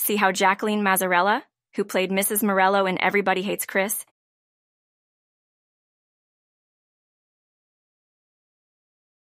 see how Jacqueline Mazarella, who played Mrs. Morello in Everybody Hates Chris,